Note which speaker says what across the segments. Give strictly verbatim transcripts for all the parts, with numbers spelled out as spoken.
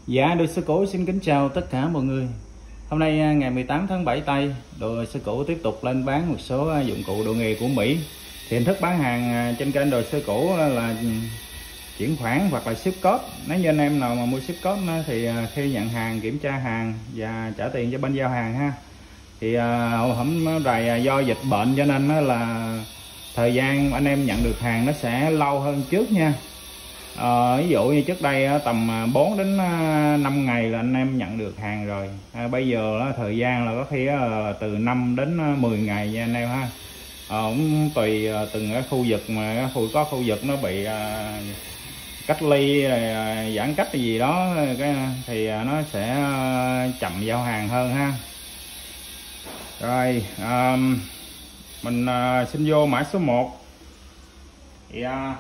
Speaker 1: Dạ, đội sư cũ xin kính chào tất cả mọi người. Hôm nay ngày mười tám tháng bảy tây, đội sư cũ tiếp tục lên bán một số dụng cụ đồ nghề của Mỹ. Thì hình thức bán hàng trên kênh đội sư cũ là chuyển khoản hoặc là ship code. Nếu như anh em nào mà mua ship code thì khi nhận hàng kiểm tra hàng và trả tiền cho bên giao hàng ha. Thì hôm này do dịch bệnh cho nên là thời gian anh em nhận được hàng nó sẽ lâu hơn trước nha. Ờ, ví dụ như trước đây tầm bốn đến năm ngày là anh em nhận được hàng rồi. À, bây giờ đó, thời gian là có khi là từ năm đến mười ngày nha anh em ha. Ờ, cũng tùy từng cái khu vực, mà có khu vực nó bị à, cách ly à, giãn cách gì đó cái thì nó sẽ chậm giao hàng hơn ha. Rồi à, mình à, xin vô mã số một. Thì à,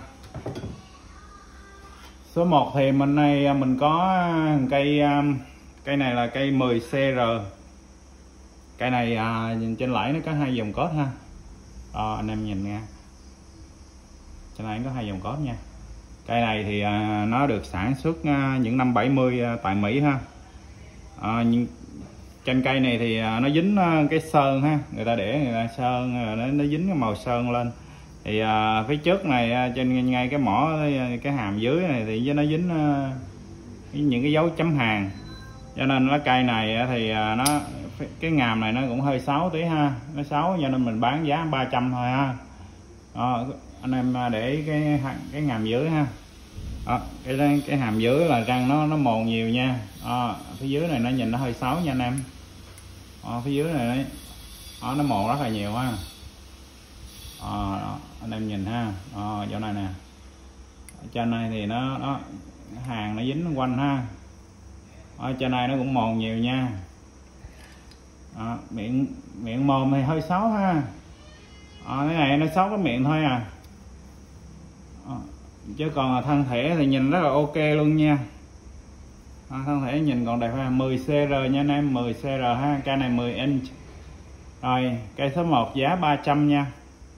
Speaker 1: số một thì mình này mình có cây cây này là cây mười C R. Cây này à, trên lẫy nó có hai dòng code ha. À, anh em nhìn nha, trên này có hai dòng code nha. Cây này thì à, nó được sản xuất à, những năm bảy mươi à, tại Mỹ ha. À, nhưng trên cây này thì à, nó dính à, cái sơn ha, người ta để người ta sơn nó, nó dính cái màu sơn lên. Thì à, phía trước này à, trên ngay cái mỏ cái hàm dưới này thì nó dính à, những cái dấu chấm hàng, cho nên cái cây này à, thì à, nó cái ngàm này nó cũng hơi xấu tí ha, nó xấu cho nên mình bán giá ba trăm thôi ha. Đó, anh em để cái cái ngàm dưới ha. Đó, cái cái hàm dưới là răng nó nó mòn nhiều nha. Đó, phía dưới này nó nhìn nó hơi xấu nha anh em. Đó, phía dưới này đấy. Đó, nó mòn rất là nhiều ha. Đó, đó, anh em nhìn ha. Đó, chỗ này nè, ở trên này thì nó, nó hàng nó dính quanh ha. Ở trên này nó cũng mòn nhiều nha. Đó, miệng miệng mồm thì hơi xấu ha. Đó, cái này nó xấu cái miệng thôi à. Đó, chứ còn thân thể thì nhìn rất là ok luôn nha. Đó, thân thể nhìn còn đẹp ha. Mười C R nha anh em, mười C R ha. Cây này mười inch. Rồi cây số một giá ba trăm nha.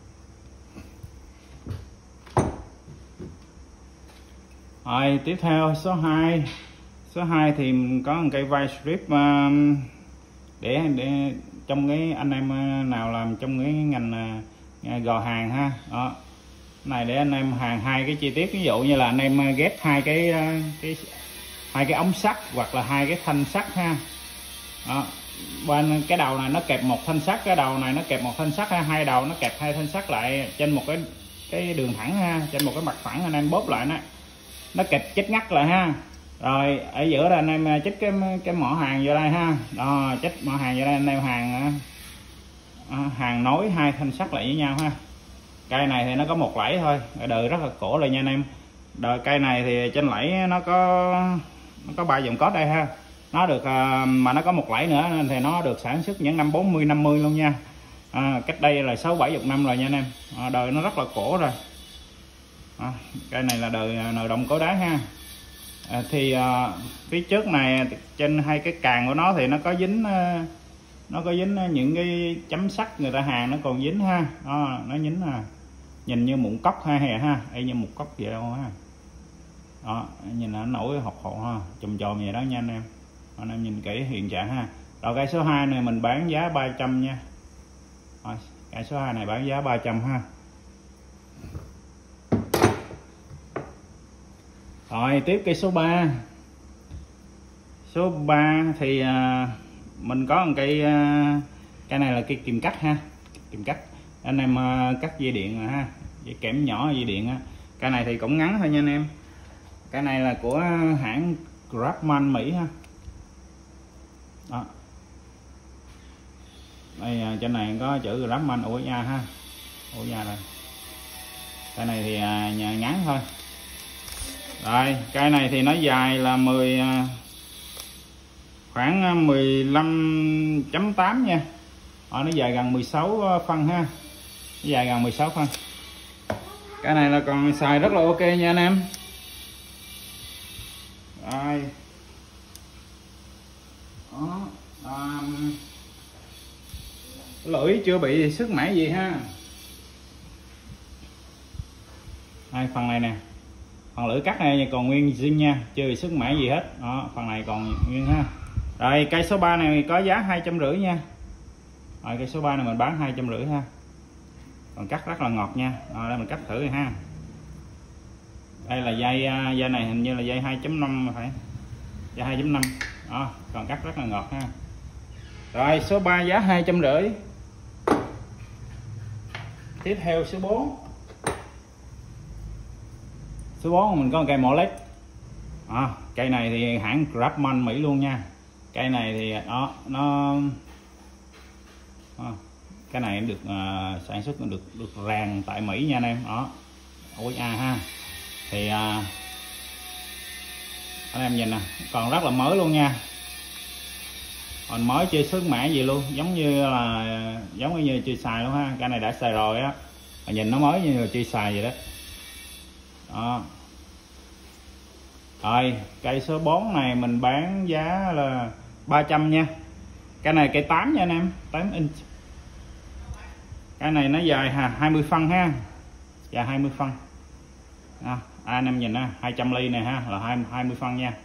Speaker 1: Rồi tiếp theo số hai. Số hai thì có một cây vai strip uh, để để trong cái anh em nào làm trong cái ngành uh, gò hàng ha. Đó, này để anh em hàng hai cái chi tiết, ví dụ như là anh em ghép hai cái uh, cái hai cái ống sắt hoặc là hai cái thanh sắt ha. Đó, bên cái đầu này nó kẹp một thanh sắt, cái đầu này nó kẹp một thanh sắt ha, hai đầu nó kẹp hai thanh sắt lại trên một cái cái đường thẳng ha, trên một cái mặt phẳng anh em bóp lại nó nó kẹp chích ngắt lại ha. Rồi ở giữa là anh em chích cái cái mỏ hàng vô đây ha. Đó, chích mỏ hàng vô đây anh em hàng hàng nối hai thanh sắt lại với nhau ha. Cây này thì nó có một lẫy thôi, đời rất là cổ rồi nha anh em. Đời cây này thì trên lẫy nó có nó có ba dòng code đây ha. Nó được mà nó có một lẫy nữa nên thì nó được sản xuất những năm bốn mươi năm mươi luôn nha. À, cách đây là sáu bảy chục năm rồi nha anh em. À, đời nó rất là cổ rồi. À, cây này là đời nồi đồng cối đá ha. À, thì à, phía trước này trên hai cái càng của nó thì nó có dính à, nó có dính những cái chấm sắt người ta hàng nó còn dính ha. Đó, nó dính à, nhìn như mụn cốc ha hè ha, y như một cốc vậy đâu ha. Đó, nhìn nó nổi hột hột ha, chùm chòm vậy đó nha anh em. Anh em nhìn kỹ hiện trạng ha. Rồi cây số hai này mình bán giá ba trăm nha. Rồi, cây số hai này bán giá ba trăm ha. Rồi tiếp cây số ba. Số ba thì à, mình có một cây à, cây này là cây kìm cắt ha, kìm cắt anh em à, cắt dây điện rồi ha, dây kẽm nhỏ dây điện á. Cây này thì cũng ngắn thôi nha anh em. Cây này là của hãng Craftsman Mỹ ha. Đó, đây à, trên này có chữ Craftsman u ét a ha, u ét a đây. Cây này thì à, ngắn thôi. Rồi cây này thì nó dài là mười khoảng mười lăm chấm tám nha. Đó, nó dài gần mười sáu phân ha, nó dài gần mười sáu phân. Cái này là còn xài rất là ok nha anh em. Rồi đó, à, lưỡi chưa bị sức mẻ gì ha. Hai phần này nè, Phần lưỡi cắt này còn nguyên zin nha, chưa bị sức mẻ gì hết. Đó, phần này còn nguyên ha. Rồi cây số ba này có giá hai trăm rưỡi nha. Rồi cây số ba này mình bán hai trăm rưỡi ha. Còn cắt rất là ngọt nha. Rồi đây mình cắt thử rồi ha. Đây là dây dây này hình như là dây hai chấm năm phải. Dây hai chấm năm. Đó, còn cắt rất là ngọt ha. Rồi số ba giá hai trăm rưỡi. Tiếp theo số bốn. Số bốn mình có một cây mỏ led. À, cây này thì hãng Grabman Mỹ luôn nha. Cây này thì đó nó à, cái này được uh, sản xuất được được ràng tại Mỹ nha anh em. Đó u ét a ha. Thì uh, anh em nhìn nè, còn rất là mới luôn nha, còn mới chưa sức mẻ gì luôn, giống như là giống như chưa xài luôn ha. Cái này đã xài rồi á, nhìn nó mới như là chưa xài vậy đó. Đó. Rồi cây số bốn này mình bán giá là ba trăm nha. Cái này cây tám nha anh em, tám inch. Cái này nó dài hai mươi phân ha, dài hai mươi phân. À, anh em nhìn ha, hai trăm ly này ha là hai mươi phân nha.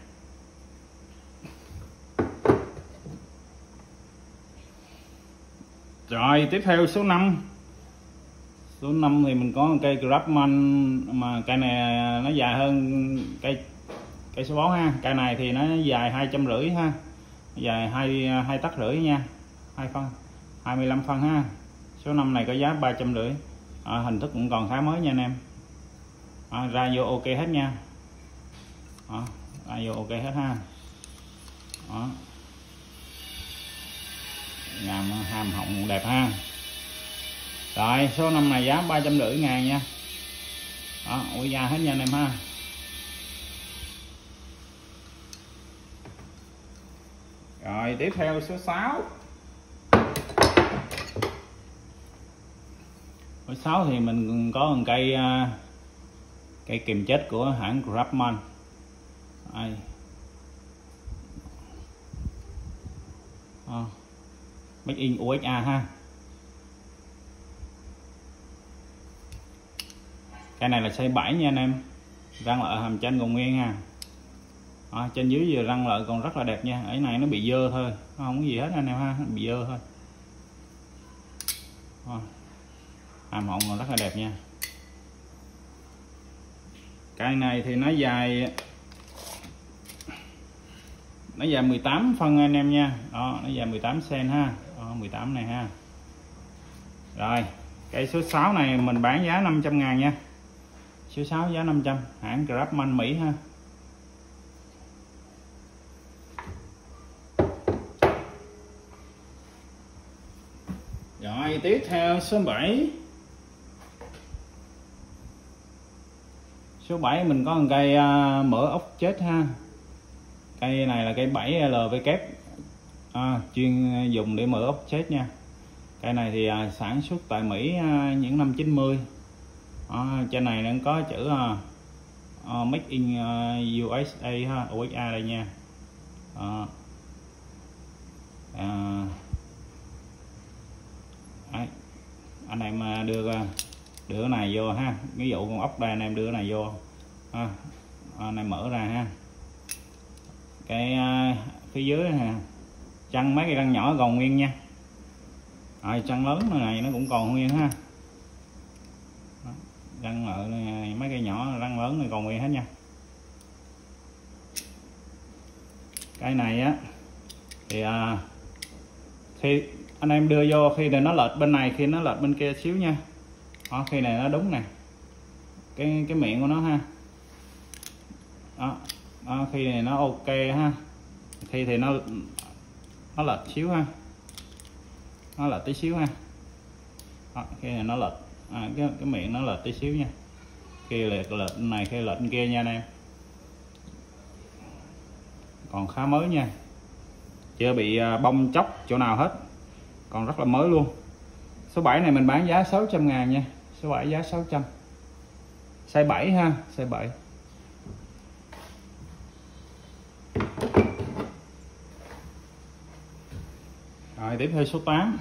Speaker 1: Rồi tiếp theo số năm. Số năm thì mình có một cây Grabman mà cây này nó dài hơn cây cây số bốn ha. Cây này thì nó dài hai trăm rưỡi ha, dài hai hai tấc rưỡi nha, hai phân, hai mươi lăm phân ha. Số năm này có giá ba trăm rưỡi. À, hình thức cũng còn khá mới nha anh em. À, ra vô ok hết nha. Đó, ra vô ok hết ha. Đó. Ngàm hàm họng đẹp ha. Rồi số năm này giá ba trăm rưỡi ngàn nha. Đó, ủi da hết nha anh em ha. Rồi tiếp theo số sáu. Số sáu thì mình có một cây cây kìm chết của hãng Grabman. Đây. À, Made in u ét a ha. Cái này là size bảy nha anh em. Răng lợi hàm trên còn nguyên ha. À, trên dưới giờ răng lợi còn rất là đẹp nha. Cái này nó bị dơ thôi, nó không có gì hết anh em ha, bị dơ thôi. À, hàm họng còn rất là đẹp nha. Cái này thì nó dài nó dài mười tám phân anh em nha. Đó, nó dài mười tám xen ha. Đó, mười tám này ha. Rồi cây số sáu này mình bán giá năm trăm ngàn nha. Số sáu giá năm trăm, hãng Grabman Mỹ ha. Rồi tiếp theo số bảy. Số bảy mình có một cây uh, mỡ ốc chết ha. Cây này là cây bảy L V kép, à, chuyên dùng để mỡ ốc chết nha. Cây này thì uh, sản xuất tại Mỹ uh, những năm chín mươi. À, trên này nó có chữ uh, uh, Made in uh, u ét a ha, u ét a đây nha. À, à, đấy. Anh em đưa đưa cái này vô ha, ví dụ con ốc đây anh em đưa cái này vô ha, anh em mở ra ha. Cái uh, phía dưới nè, chân mấy cái răng nhỏ còn nguyên nha. Rồi chân lớn này nó cũng còn nguyên ha. Răng lợi này, mấy cây nhỏ răng lớn này còn nguyên hết nha. Cái này á thì à, khi anh em đưa vô, khi này nó lệch bên này, khi nó lệch bên kia xíu nha. Đó, khi này nó đúng nè, cái cái miệng của nó ha. Đó, đó khi này nó ok ha, khi thì nó nó lệch xíu ha, nó lệch tí xíu ha. Đó, khi này nó lệch, à, cái cái miệng nó lệch tí xíu nha. Khi lệch lệch này, khi lệch kia nha anh em. Còn khá mới nha, chưa bị bong chóc chỗ nào hết, còn rất là mới luôn. Số bảy này mình bán giá sáu trăm ngàn nha. Số bảy giá sáu trăm, size bảy ha, size bảy. Rồi tiếp theo số tám.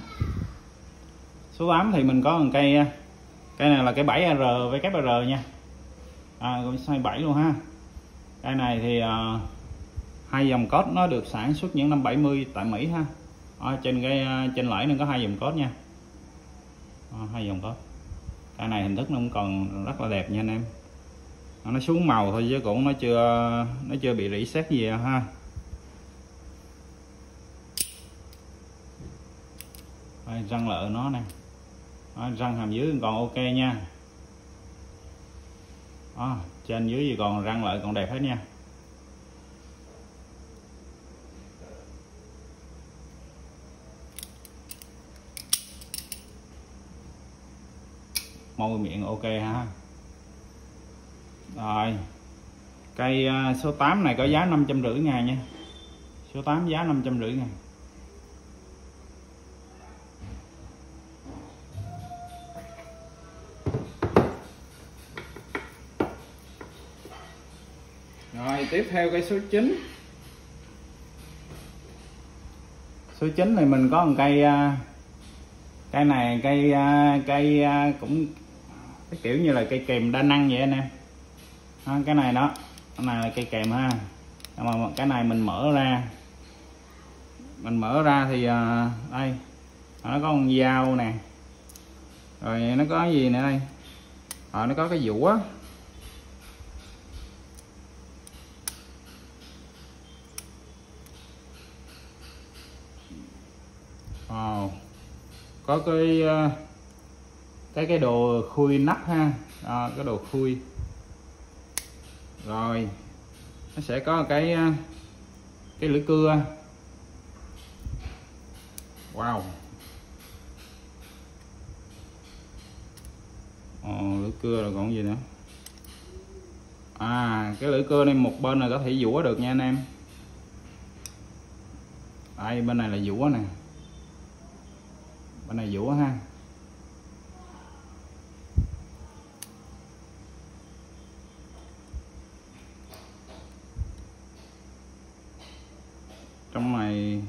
Speaker 1: Số tám thì mình có một cây, cây này là cây bảy R với kép R nha. à, size bảy luôn ha. Cây này thì uh, hai dòng code nó được sản xuất những năm bảy mươi tại Mỹ ha. Ở trên cái uh, trên lưỡi nó có hai dòng code nha. À, hai dòng code. Cây này hình thức nó cũng còn rất là đẹp nha anh em. Nó xuống màu thôi chứ cũng nó chưa nó chưa bị rỉ sét gì ha. Đây, răng lợ nó nè. Đó, răng hàm dưới còn ok nha. Đó, trên dưới gì còn răng lợi còn đẹp hết nha. Môi miệng ok ha. Rồi cây số tám này có giá năm trăm rưỡi ngàn nha. Số tám giá năm trăm rưỡi ngàn. Rồi tiếp theo cây số chín. Số chín này mình có một cây cây này cây cây cũng cái kiểu như là cây kèm đa năng vậy anh em. Đó, cái này đó, cái này là cây kèm ha. Mà cái này mình mở ra mình mở ra thì đây nó có con dao nè, rồi nó có gì nữa đây, rồi nó có cái dũa. Wow. Có cái cái cái đồ khui nắp ha. Đó, cái đồ khui. Rồi nó sẽ có cái cái lưỡi cưa. Wow. Ồ, lưỡi cưa rồi còn gì nữa. À, cái lưỡi cưa này một bên là có thể dũa được nha anh em. Đây, bên này là dũa nè. Bên này dũa ha. Trong này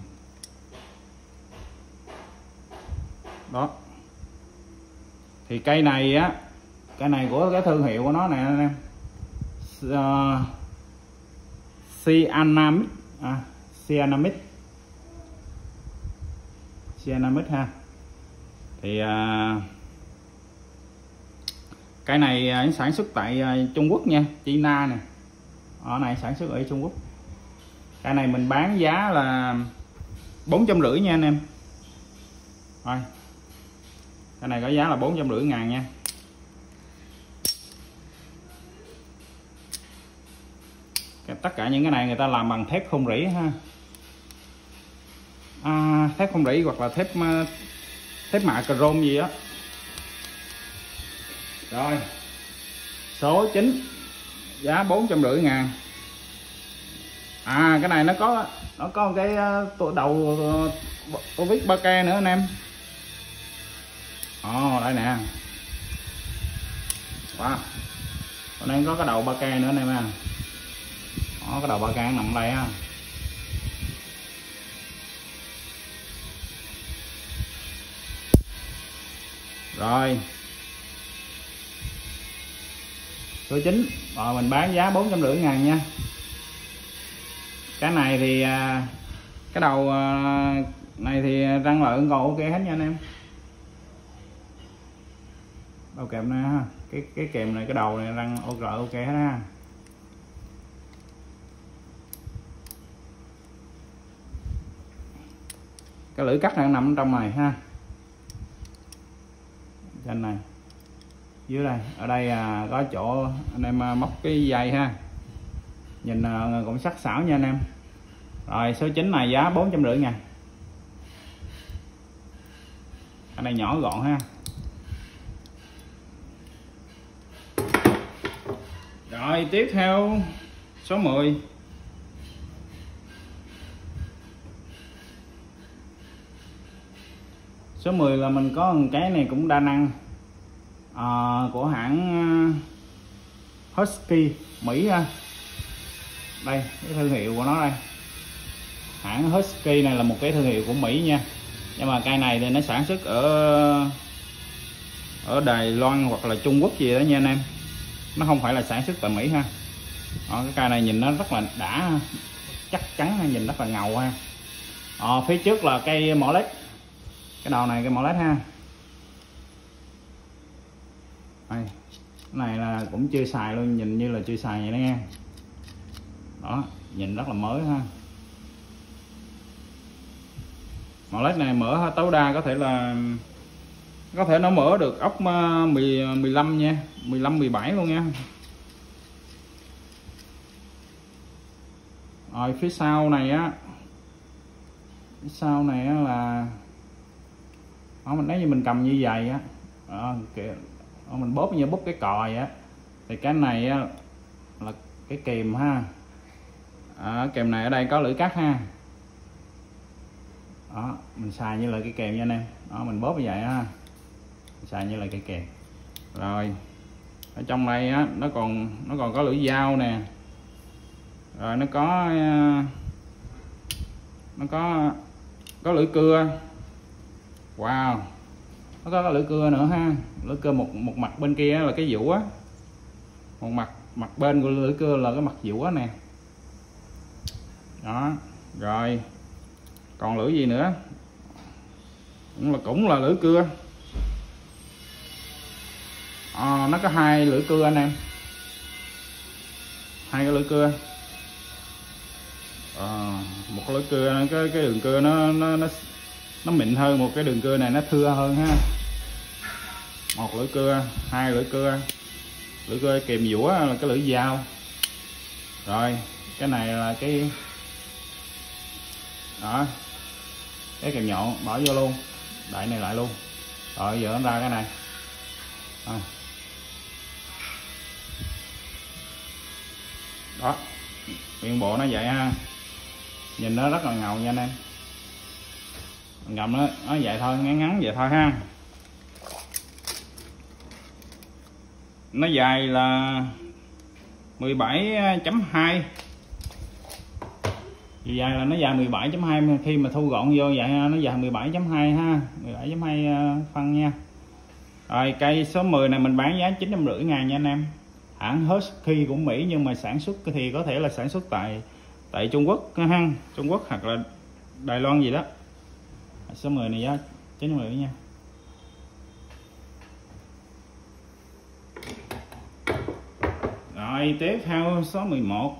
Speaker 1: đó thì cây này á, cây này của cái thương hiệu của nó nè anh em, uh, Cyanamid à, Cyanamid Cyanamid ha. Thì uh, cái này uh, sản xuất tại uh, Trung Quốc nha, China nè. Ở này sản xuất ở Trung Quốc. Cái này mình bán giá là bốn trăm rưỡi nha anh em. Rồi. Cái này có giá là bốn trăm rưỡi ngàn nha. Tất cả những cái này người ta làm bằng thép không rỉ ha. À, thép không rỉ hoặc là thép thép mạ chrome gì đó. Rồi. Số chín giá bốn trăm rưỡi ngàn. À, cái này nó có nó có cái đầu tô vít ba K nữa anh em. Ồ, đây nè. Wow. Còn đây có cái đầu ba K nữa anh em ha. Đó, cái đầu ba K nằm đây ha. Rồi. Số chín. Rồi mình bán giá bốn trăm rưỡi ngàn nha. Cái này thì cái đầu này thì răng lợi còn ok hết nha anh em. Đầu kèm này ha, cái cái kèm này, cái đầu này răng ok ok hết ha. Cái lưỡi cắt này nằm trong này ha. Trên này. Dưới đây, ở đây à, có chỗ anh em à, móc cái dây ha. Nhìn à, cũng sắc sảo nha anh em. Rồi số chín này giá bốn trăm rưỡi ngàn. Cái này nhỏ gọn ha. Rồi tiếp theo số mười. Số mười là mình có một cái này cũng đa năng à, của hãng Husky Mỹ ha. Đây cái thương hiệu của nó đây. Hãng Husky này là một cái thương hiệu của Mỹ nha. Nhưng mà cây này thì nó sản xuất ở ở Đài Loan hoặc là Trung Quốc gì đó nha anh em. nó không phải là sản xuất tại Mỹ ha. Đó, cái cây này nhìn nó rất là đã, chắc chắn, nhìn rất là ngầu ha. Đó, phía trước là cây mỏ led, cái đầu này cây mỏ led ha. Đây, cái này là cũng chưa xài luôn, nhìn như là chưa xài vậy đó nha. Đó, nhìn rất là mới ha. Mỏ led này mở tối đa có thể là có thể nó mở được ốc mười, mười lăm nha, mười lăm, mười bảy luôn nha. Rồi phía sau này á, phía sau này á là đó, mình nói như mình cầm như vậy á, đó, kìa, đó, mình bóp như bóp cái còi á, thì cái này á là cái kìm ha. À, kìm này ở đây có lưỡi cắt ha. Đó, mình xài như là cái kìm nha anh em. Đó, mình bóp như vậy ha, mình xài như là cái kìm. Rồi ở trong đây á nó còn nó còn có lưỡi dao nè, rồi nó có nó có có lưỡi cưa. Wow, nó có cái lưỡi cưa nữa ha. Lưỡi cưa một một mặt bên kia là cái dũa, một mặt mặt bên của lưỡi cưa là cái mặt dũa nè. Đó, rồi còn lưỡi gì nữa, cũng là cũng là lưỡi cưa. À, nó có hai lưỡi cưa anh em, hai cái lưỡi cưa. À, một cái lưỡi cưa, cái cái đường cưa nó nó nó nó mịn hơn, một cái đường cưa này nó thưa hơn ha. Một lưỡi cưa, hai lưỡi cưa, lưỡi cưa kìm dũa là cái lưỡi dao. Rồi cái này là cái đó, cái kìm nhọn bỏ vô luôn, đậy này lại luôn. Rồi giờ nó ra cái này à. Đó, nguyên bộ nó vậy ha, nhìn nó rất là ngầu nha anh em. Mình cầm nó nó vậy thôi, ngắn ngắn vậy thôi ha. Nó dài là mười bảy chấm hai, chiều dài là nó dài mười bảy chấm hai, khi mà thu gọn vô vậy nó dài mười bảy chấm hai ha, mười bảy chấm hai phân nha. Rồi cây số mười này mình bán giá chín trăm rưỡi ngàn nha anh em. Hãng Husky của Mỹ nhưng mà sản xuất thì có thể là sản xuất tại tại Trung Quốc ha, Trung Quốc hoặc là Đài Loan gì đó. Số mười này giá chín trăm rưỡi nha. Rồi tiếp theo số mười một.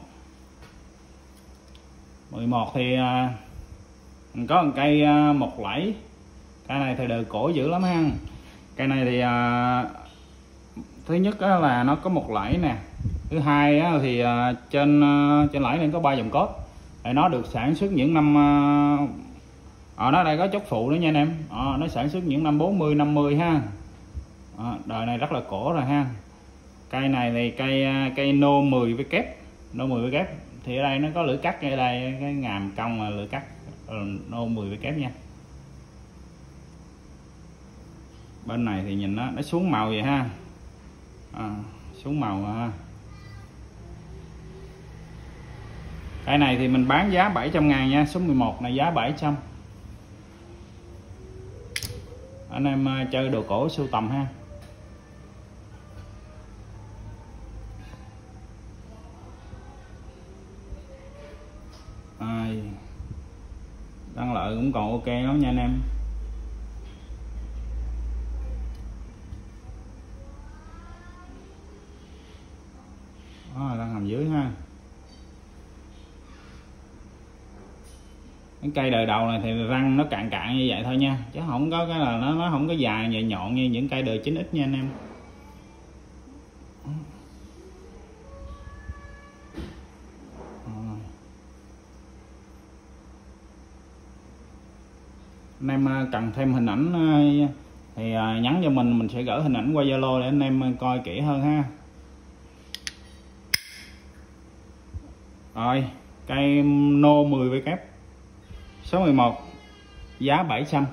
Speaker 1: mười một thì mình có một cây một lẫy. Cây này thì đời cổ dữ lắm ha. Cây này thì thứ nhất là nó có một lẫy nè, thứ hai thì trên trên lẫy này có ba dòng cốt. Nó được sản xuất những năm ở nó đây có chốt phụ nữa nha anh em. À, nó sản xuất những năm bốn mươi năm mươi ha. À, đời này rất là cổ rồi ha. Cây này thì cây cây nô mười với kép, nô mười với kép thì ở đây nó có lưỡi cắt ở đây, cái ngàm cong là lưỡi cắt, nô mười với kép nha. Bên này thì nhìn nó nó xuống màu vậy ha. À, xuống màu ha. Cái này thì mình bán giá bảy trăm ngàn nha. Số mười một này giá bảy trăm. Anh em chơi đồ cổ sưu tầm ha. À, đăng lợi cũng còn ok lắm nha anh em. Đó, đang hầm dưới ha. Cái cây đời đầu này thì răng nó cạn cạn như vậy thôi nha, chứ không có cái là nó nó không có dài nhẹ nhọn như những cây đời chín x nha anh em. Anh em cần thêm hình ảnh thì nhắn cho mình, mình sẽ gửi hình ảnh qua Zalo để anh em coi kỹ hơn ha. Rồi cây nô mười với kép số mười một giá bảy trăm.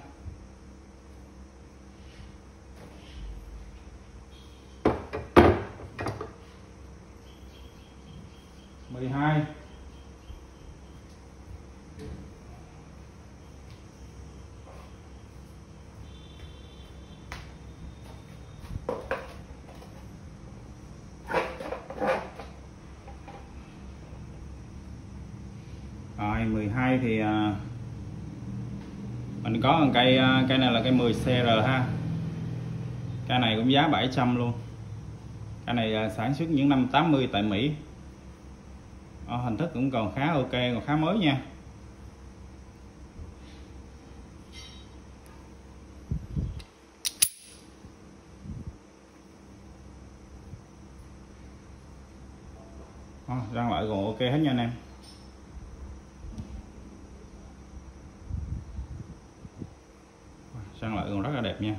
Speaker 1: mười hai. mười hai thì à, mình có một cây à, cây này là cây mười xê rờ ha. Cây này cũng giá bảy trăm luôn. Cây này à, sản xuất những năm tám mươi tại Mỹ. À, hình thức cũng còn khá ok, còn khá mới nha. À, răng lại còn ok hết nha anh em. Răng lại còn rất là đẹp nha.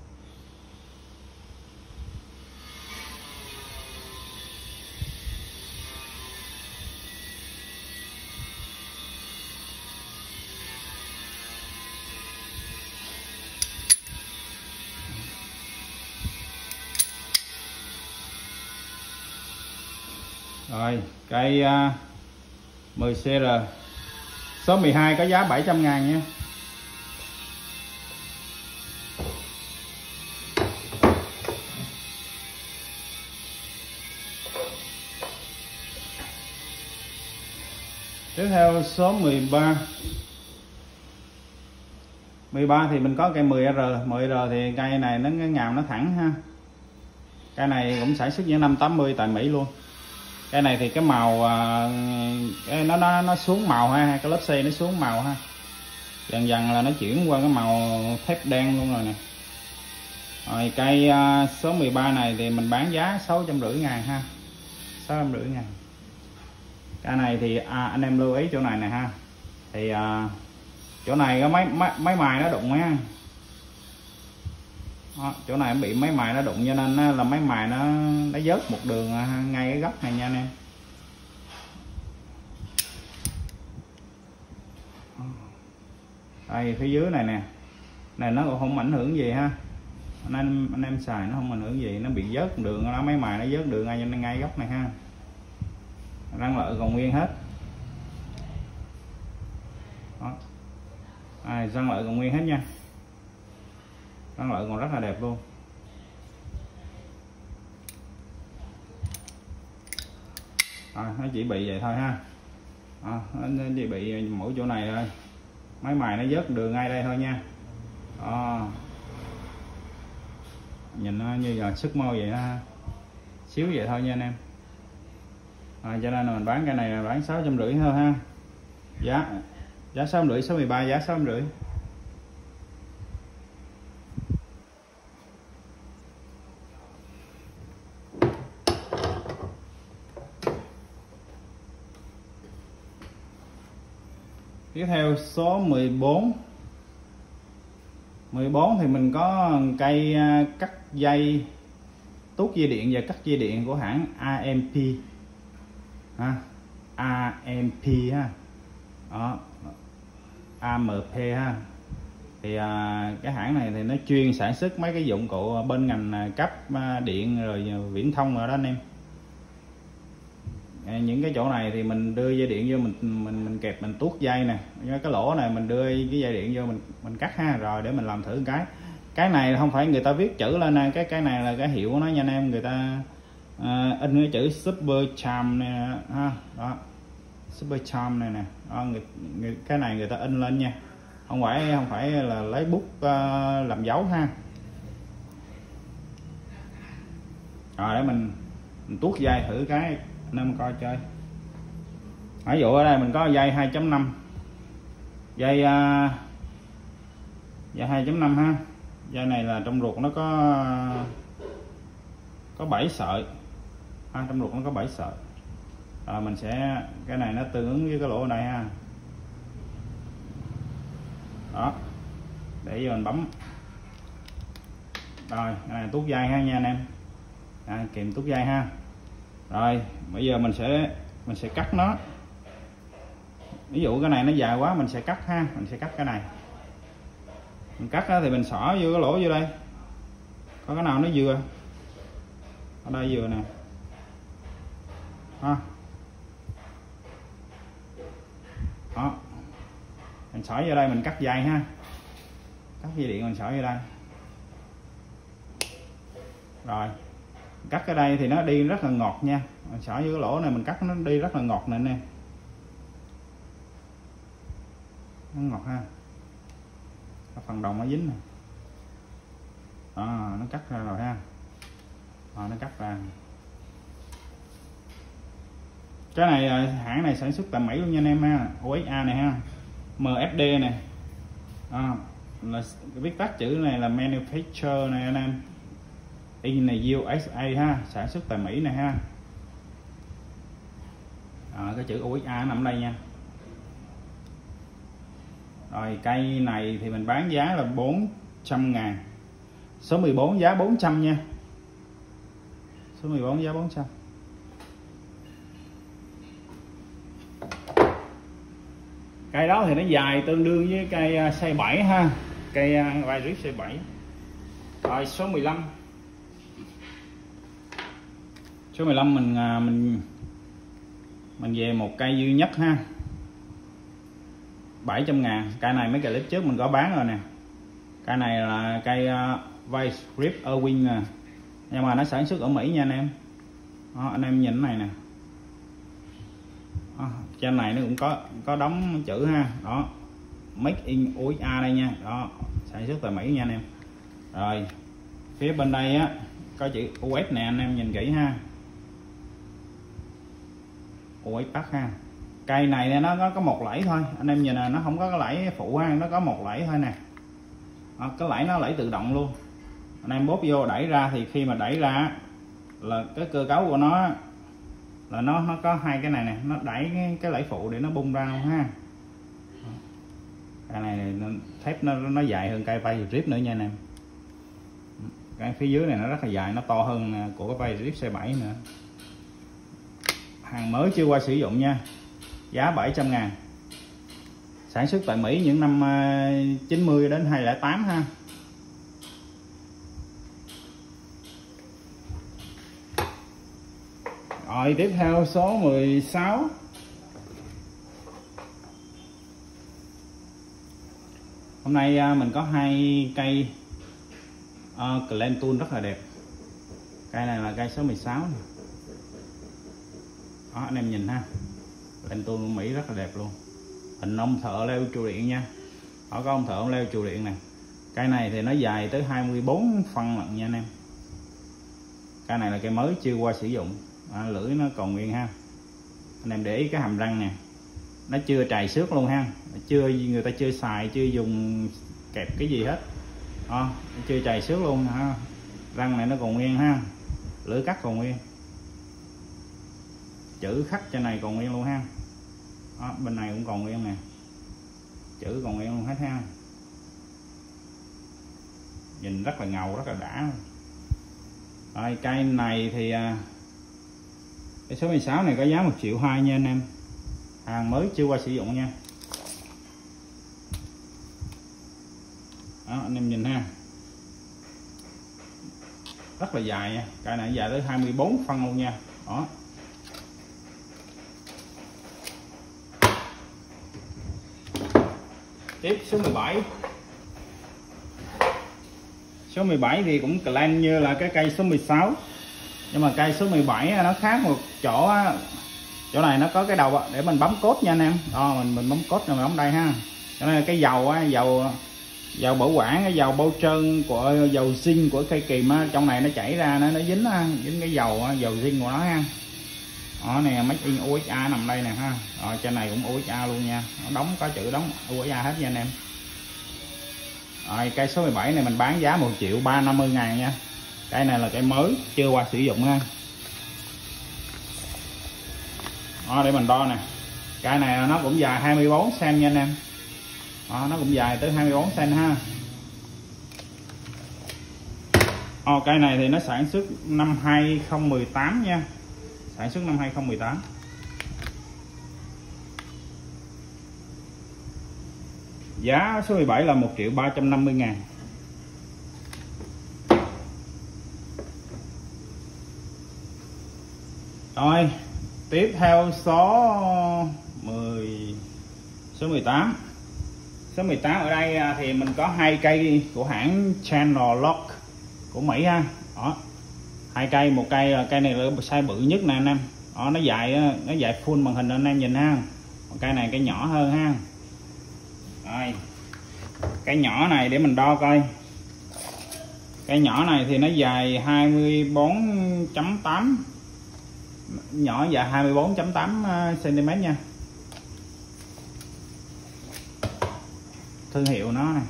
Speaker 1: Rồi cây uh, mười xê rờ số mười hai có giá bảy trăm ngàn nha. Tiếp theo số mười ba. mười ba thì mình có cây mười rờ. mười rờ thì cây này nó ngào nó thẳng ha. Cây này cũng sản xuất những năm tám mươi tại Mỹ luôn. Cái này thì cái màu cái nó nó nó xuống màu ha, cái lớp xây nó xuống màu ha. Dần dần là nó chuyển qua cái màu thép đen luôn rồi nè. Rồi cây số mười ba này thì mình bán giá sáu trăm rưỡi ngàn ha. sáu trăm rưỡi ngàn. Cái này thì à, anh em lưu ý chỗ này nè ha. Thì à, chỗ này có mấy mấy, mấy mài nó đụng á. Đó, chỗ này bị mấy mài nó đụng cho nên là mấy mài nó nó vớt một đường ngay cái góc này nha anh em. Đây phía dưới này nè, này nó cũng không ảnh hưởng gì ha, anh em anh em xài nó không ảnh hưởng gì, nó bị vớt đường đó, mấy mài nó vớt đường ngay ngay góc này ha. Răng lợi còn nguyên hết. Đó. À, răng lợi còn nguyên hết nha. Răng lợi còn rất là đẹp luôn. À, nó chỉ bị vậy thôi ha. À, nó chỉ bị mỗi chỗ này thôi. Mấy mài nó vớt đường ngay đây thôi nha. À, nhìn nó như là sức môi vậy ha. Xíu vậy thôi nha anh em. À, cho nên là mình bán cái này là bán sáu trăm rưỡi thôi ha. Giá giá sáu trăm rưỡi, số mười ba giá sáu trăm rưỡi. Tiếp theo số mười bốn. mười bốn thì mình có cây cắt dây, tuốt dây điện và cắt dây điện của hãng a em pê ha. a em pê ha. Đó. a em pê ha. Thì à, cái hãng này thì nó chuyên sản xuất mấy cái dụng cụ bên ngành cấp điện rồi viễn thông rồi đó anh em. Những cái chỗ này thì mình đưa dây điện vô, mình mình mình kẹp mình tuốt dây nè, cái lỗ này mình đưa cái dây điện vô mình mình cắt ha. Rồi để mình làm thử cái cái này không phải người ta viết chữ lên nè, cái cái này là cái hiệu của nó nha anh em. Người ta uh, in cái chữ Super Charm này ha. Đó, Super Charm này nè. Đó, người, người, cái này người ta in lên nha, không phải không phải là lấy bút uh, làm dấu ha. Rồi để mình, mình tuốt dây thử cái anh em coi chơi. Ví dụ ở đây mình có dây hai chấm năm, dây uh, dây hai chấm năm ha. Dây này là trong ruột nó có có bảy sợi ha, trong ruột nó có bảy sợi. Rồi mình sẽ, cái này nó tương ứng với cái lỗ ở đây ha. Đó, để vô mình bấm. Rồi cái này tuốt dây ha nha anh em. À, kìm tuốt dây ha. Rồi bây giờ mình sẽ mình sẽ cắt nó. Ví dụ cái này nó dài quá mình sẽ cắt ha, mình sẽ cắt cái này. Mình cắt đó thì mình xỏ vô cái lỗ vô đây. Có cái nào nó vừa. Ở đây vừa nè. Ha. Đó. Mình xỏ vô đây mình cắt dây ha. Cắt dây điện mình xỏ vô đây. Rồi. Cắt cái đây thì nó đi rất là ngọt nha. Mình xỏ vô cái lỗ này mình cắt nó đi rất là ngọt nè nè. nó ngọt ha. Cái phần đồng nó dính nè. À, nó cắt ra rồi ha. À, nó cắt ra. Cái này hãng này sản xuất tại Mỹ luôn nha anh em ha. u ét a này ha, em ép đê này. À, là viết tắt chữ này là manufacturer này anh em. In này u ét a ha, sản xuất tại Mỹ này ha. À, cái chữ u ét a nằm đây nha. Rồi cây này thì mình bán giá là bốn trăm ngàn. Số mười bốn giá bốn trăm nha. Số mười bốn giá bốn trăm. Cây đó thì nó dài tương đương với cây size bảy ha. Cây vai rip size bảy. Rồi số mười lăm. Số mười lăm mình mình mình về một cây duy nhất ha. bảy trăm ngàn. Cây này mấy clip trước mình có bán rồi nè. Cây này là cây uh, Vice Grip Irwin nè. Nhưng mà nó sản xuất ở Mỹ nha anh em. Đó, anh em nhìn cái này nè. Đó, trên này nó cũng có có đóng chữ ha. Đó, Make in u ét a đây nha. Đó, sản xuất tại Mỹ nha anh em. Rồi phía bên đây á có chữ u ét nè, anh em nhìn kỹ ha. u ét Park ha. Cây này nó có có một lẫy thôi, anh em nhìn nè, nó không có cái lẫy phụ ha, nó có một lẫy thôi nè. Đó, cái lẫy nó lẫy tự động luôn. Anh em bóp vô đẩy ra thì khi mà đẩy ra là cái cơ cấu của nó là nó nó có hai cái này nè, nó đẩy cái, cái lẫy phụ để nó bung ra luôn ha. Cái này nó, thép nó nó dài hơn cây vai rip nữa nha anh em. Cái phía dưới này nó rất là dài, nó to hơn của cái vai rip C bảy nữa. Hàng mới chưa qua sử dụng nha. Giá bảy trăm ngàn. Sản xuất tại Mỹ những năm chín mươi đến hai không không tám ha. Rồi tiếp theo số mười sáu. Hôm nay mình có hai cây uh, Glen Tool rất là đẹp. Cây này là cây số mười sáu này. Đó, anh em nhìn ha. Glen Tool của Mỹ rất là đẹp luôn. Hình ông thợ leo trụ điện nha. Đó, có ông thợ ông leo trụ điện nè. Cây này thì nó dài tới hai mươi bốn phân lận nha anh em. Cây này là cây mới chưa qua sử dụng. À, lưỡi nó còn nguyên ha. Anh em để ý cái hàm răng nè, nó chưa trầy xước luôn ha. Chưa, người ta chưa xài, chưa dùng kẹp cái gì hết. Đó, chưa trầy xước luôn ha. Răng này nó còn nguyên ha. Lưỡi cắt còn nguyên. Chữ khắc trên này còn nguyên luôn ha. Đó, bên này cũng còn nguyên nè. Chữ còn nguyên luôn hết ha. Nhìn rất là ngầu, rất là đã. Rồi cây này thì cái số mười sáu này có giá một triệu hai nha anh em. Hàng mới chưa qua sử dụng nha. Đó, anh em nhìn ha. Rất là dài nha. Cây này dài tới hai mươi bốn phân luôn nha. Đó. Tiếp số mười bảy. Số mười bảy thì cũng clan như là cái cây số mười sáu. Nhưng mà cây số mười bảy nó khác một chỗ. Chỗ này nó có cái đầu để mình bấm cốt nha anh em. Đó, mình mình bấm cốt rồi mình bấm đây ha. Cho nên cái dầu á, dầu dầu bảo quản, cái dầu bâu trơn của dầu zin của cây kìm á, trong này nó chảy ra nó nó dính dính cái dầu dầu zin của nó ha. Đó nè, Make in u ét a nằm đây nè ha. Rồi trên này cũng u ét a luôn nha. Nó đóng có chữ đóng u ét a hết nha anh em. Rồi cây số mười bảy này mình bán giá một triệu ba trăm năm mươi ngàn nha. Cây này là cây mới chưa qua sử dụng ha. Đó, để mình đo nè. Cây này nó cũng dài hai mươi bốn xăng-ti-mét nha anh em. Đó, nó cũng dài tới hai mươi bốn xăng-ti-mét ha. Ồ, cây này thì nó sản xuất năm hai không một tám nha. Sản xuất năm hai không một tám. Giá số mười bảy là một triệu ba trăm năm mươi ngàn. Rồi, tiếp theo số mười số mười tám. Số mười tám ở đây thì mình có hai cây của hãng Channel Lock của Mỹ ha. Đó. Hai cây, một cây là cây này là size bự nhất nè anh em. Đó, nó dài nó dài full màn hình anh em nhìn ha. Một cây này cây nhỏ hơn ha. Đó, Cây nhỏ này để mình đo coi. Cây nhỏ này thì nó dài hai mươi bốn chấm tám, nhỏ dài hai mươi bốn chấm tám xăng ti mét nha. Thương hiệu nó này,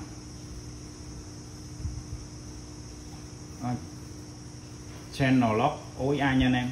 Speaker 1: Channel Lock o ét i nha anh em.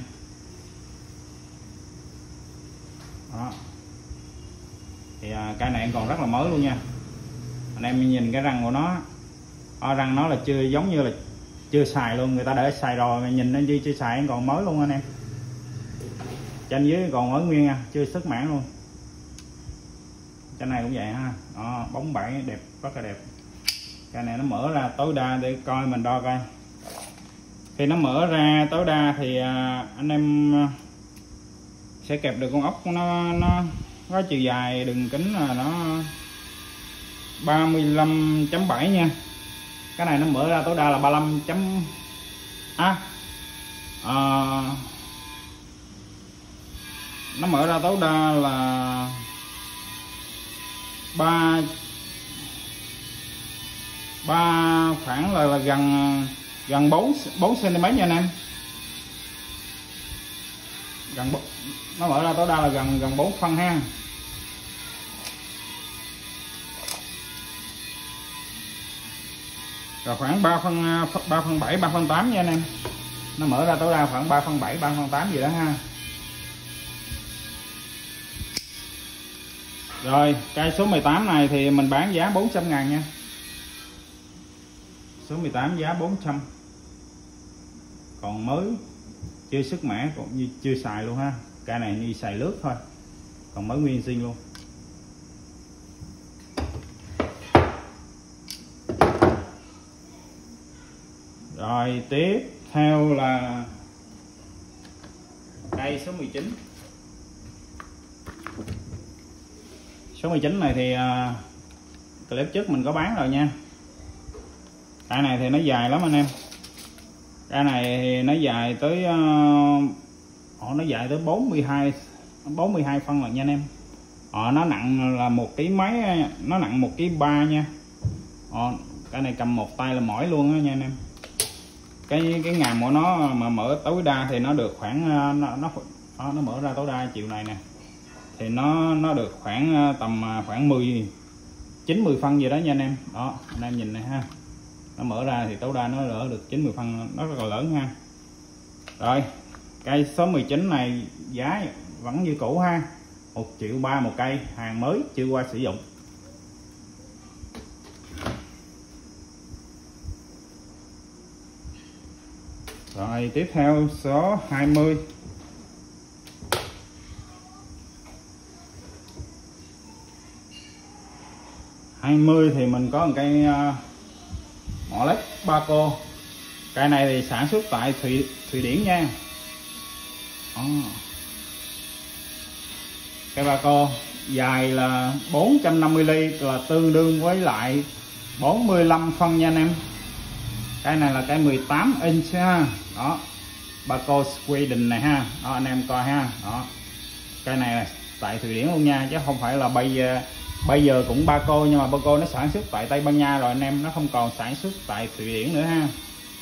Speaker 1: Đó. Thì à, cái này còn rất là mới luôn nha. Anh em nhìn cái răng của nó, à, răng nó là chưa giống như là chưa xài luôn, người ta đã xài rồi mà nhìn nó chưa, chưa xài còn mới luôn anh em. Trên dưới còn mới nguyên nha, chưa sức mãn luôn. Trên này cũng vậy ha. Đó, bóng bẩy đẹp, rất là đẹp. Cái này nó mở ra tối đa để coi mình đo coi. Khi nó mở ra tối đa thì à, anh em sẽ kẹp được con ốc nó nó có chiều dài đường kính là nó ba mươi lăm chấm bảy nha. Cái này nó mở ra tối đa là ba mươi lăm chấm à, à, nó mở ra tối đa là ba ba khoảng là, là gần gần bốn bốn xăng ti mét nha anh em. Gần nó mở ra tối đa là gần gần bốn phân ha. Rồi khoảng ba phân ba phân bảy ba phân tám nha anh em. Nó mở ra tối đa khoảng ba phân bảy ba phân tám gì đó ha. Rồi cây số mười tám này thì mình bán giá bốn trăm ngàn nha. Số mười tám giá bốn trăm, còn mới, chưa sức mẻ, cũng như chưa xài luôn ha. Cây này như xài lướt thôi, còn mới nguyên zin luôn. Rồi tiếp theo là cây số mười chín. Số mười chín này thì uh, clip trước mình có bán rồi nha. Cây này thì nó dài lắm anh em. Cây này thì nó dài tới uh, nó dài tới bốn mươi hai bốn mươi hai phân lần nha anh em. Ờ, nó nặng là một ký mấy, nó nặng một ký ba nha. Ờ, cái này cầm một tay là mỏi luôn á nha anh em. Cái cái ngàm của nó mà mở tối đa thì nó được khoảng nó nó nó mở ra tối đa chiều này nè. Thì nó nó được khoảng tầm khoảng mười chín mươi phân gì đó nha anh em. Đó, anh em nhìn này ha. Nó mở ra thì tối đa nó đỡ được chín mươi phân, nó rất là lớn ha. Rồi, cây số mười chín này giá vẫn như cũ ha. một triệu ba một cây, hàng mới chưa qua sử dụng. Rồi tiếp theo số hai mươi. hai mươi thì mình có một cây uh, mỏ led Baco. Cây này thì sản xuất tại Thụy Thụy Điển nha. Oh. Cây Baco dài là bốn trăm năm mươi ly, là tương đương với lại bốn mươi lăm phân nha anh em. Cây này là cây mười tám inch ha. Đó, Baco Sweden này ha. Đó, anh em coi ha. Đó, cây này là tại Thụy Điển luôn nha, chứ không phải là bây giờ bây giờ cũng Baco, nhưng mà Baco nó sản xuất tại Tây Ban Nha rồi anh em, nó không còn sản xuất tại Thụy Điển nữa ha.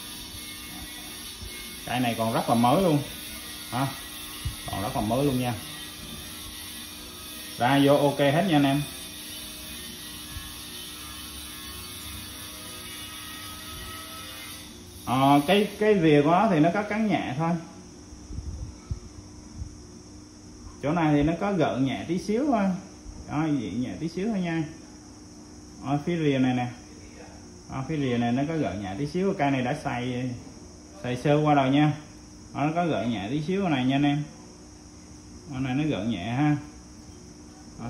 Speaker 1: Cây này còn rất là mới luôn hả, còn rất là mới luôn nha. Ra vô ok hết nha anh em. À, cái cái rìa của nó thì nó có cắn nhẹ thôi. Chỗ này thì nó có gợn nhẹ tí xíu thôi. Đó, vậy nhẹ tí xíu thôi nha. Ở phía rìa này nè, ở phía rìa này nó có gợn nhẹ tí xíu. Cây này đã xài xài sơ qua rồi nha. Đó, nó có gợn nhẹ tí xíu này nha anh em. Ở này nó gợn nhẹ ha. Đó.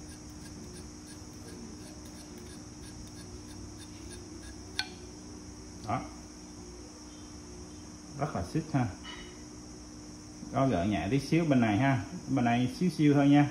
Speaker 1: Đó, rất là xích ha. Có gợn nhẹ tí xíu bên này ha, bên này xíu xíu thôi nha.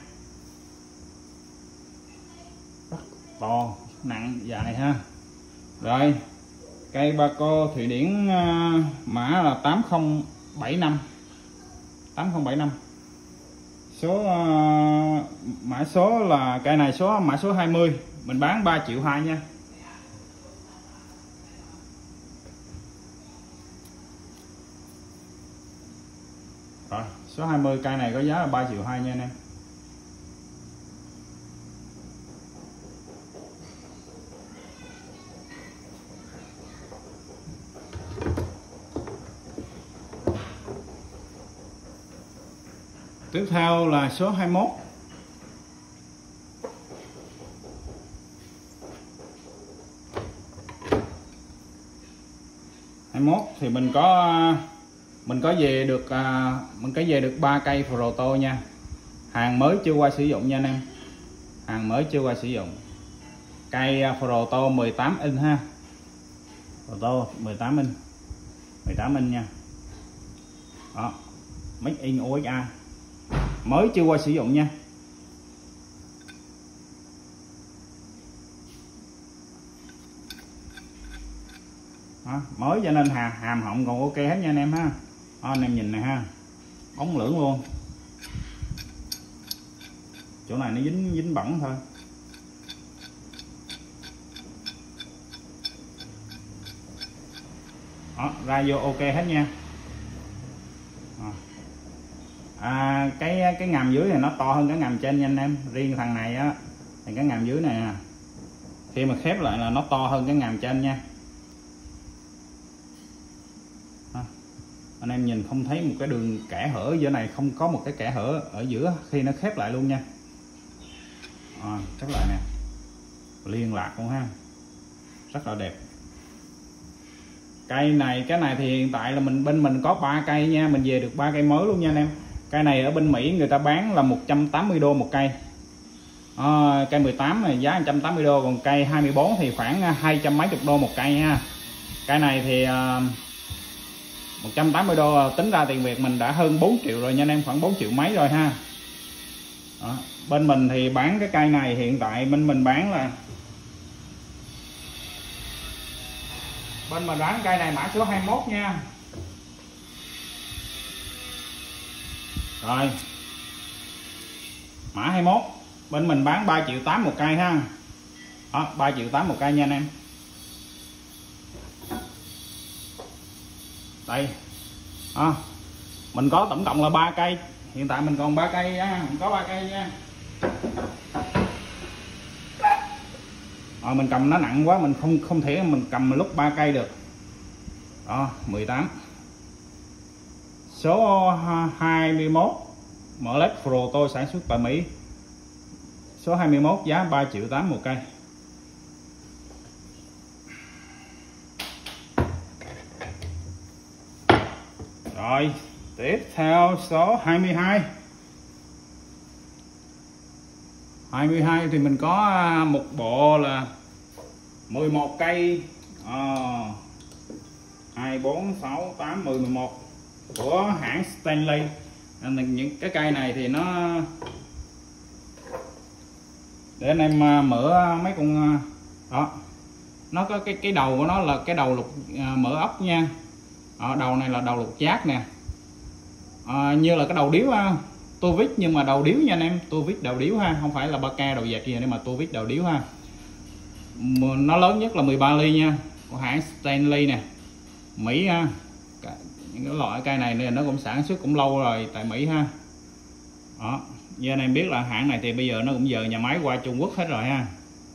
Speaker 1: Rất to, nặng, dài ha. Rồi cây Baco Thụy Điển mã là tám không bảy năm, tám không bảy năm. Số uh, mã số là cây này số mã số hai mươi, mình bán ba triệu hai nha. Số hai mươi cây này có giá là ba triệu hai nha anh em. Tiếp theo là số hai mươi mốt. hai mươi mốt thì mình có mình có về được mình có về được ba cây Proto nha. Hàng mới chưa qua sử dụng nha anh em. Hàng mới chưa qua sử dụng. Cây Proto mười tám inch ha. Proto mười tám inch. mười tám inch nha. Đó. Make in u ét a. Mới chưa qua sử dụng nha. Đó, mới cho nên hàm, hàm họng còn ok hết nha anh em ha. Đó, anh em nhìn này ha, bóng lưỡng luôn. Chỗ này nó dính dính bẩn thôi. Đó, ra vô ok hết nha. Đó. À, cái cái ngàm dưới này nó to hơn cái ngàm trên nha anh em. Riêng thằng này á thì cái ngàm dưới này nè, khi mà khép lại là nó to hơn cái ngàm trên nha. Đó. Anh em nhìn không thấy một cái đường kẽ hở giữa này, không có một cái kẽ hở ở giữa khi nó khép lại luôn nha. À, khép lại nè, liên lạc luôn ha, rất là đẹp. Cây này, cái này thì hiện tại là mình bên mình có ba cây nha, mình về được ba cây mới luôn nha anh em. Cây này ở bên Mỹ người ta bán là một trăm tám mươi đô một cây. À, cây mười tám này giá một trăm tám mươi đô, còn cây hai mươi bốn thì khoảng hai trăm mấy chục đô một cây ha. Cây này thì uh, một trăm tám mươi đô, tính ra tiền Việt mình đã hơn bốn triệu rồi nha anh em, khoảng bốn triệu mấy rồi ha. Đó. Bên mình thì bán cái cây này hiện tại bên mình bán là bên mình bán cây này mã số hai mươi mốt nha. Rồi mã hai mươi mốt bên mình bán ba triệu tám một cây ha. Đó, ba triệu tám một cây nha anh em. Đây. À, mình có tổng cộng là ba cây. Hiện tại mình còn ba cây nha, mình có ba cây nha. À, mình cầm nó nặng quá, mình không không thể mình cầm lúc ba cây được. Đó, mười tám. Số hai mươi mốt em lờ Proto sản xuất tại Mỹ. Số hai mươi mốt giá ba triệu tám một cây. Rồi, tiếp theo số hai mươi hai. hai mươi hai thì mình có một bộ là mười một cây, à, hai, bốn, sáu, tám, mười, mười một của hãng Stanley. Những cái cây này thì nó để anh em mở mấy con đó, nó có cái cái đầu của nó là cái đầu lục mở ốc nha. Đó, đầu này là đầu lục chát nè, à, như là cái đầu điếu ha, tua vít nhưng mà đầu điếu nha anh em, tua vít đầu điếu ha, không phải là ba ca đầu dẹt gì nhưng mà tua vít đầu điếu ha. Nó lớn nhất là mười ba ly nha, của hãng Stanley nè, Mỹ ha. Những cái loại cây này nó cũng sản xuất cũng lâu rồi tại Mỹ ha. Đó, như anh em biết là hãng này thì bây giờ nó cũng dời nhà máy qua Trung Quốc hết rồi ha.